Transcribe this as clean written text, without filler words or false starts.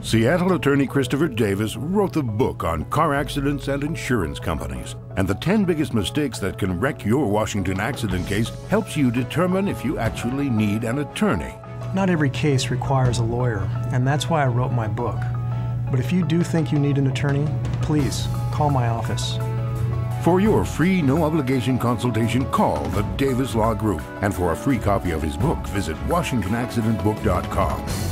Seattle attorney Christopher Davis wrote the book on car accidents and insurance companies. And the 10 biggest mistakes that can wreck your Washington accident case helps you determine if you actually need an attorney. Not every case requires a lawyer, and that's why I wrote my book. But if you do think you need an attorney, please call my office. For your free, no-obligation consultation, call the Davis Law Group. And for a free copy of his book, visit WashingtonAccidentBook.com.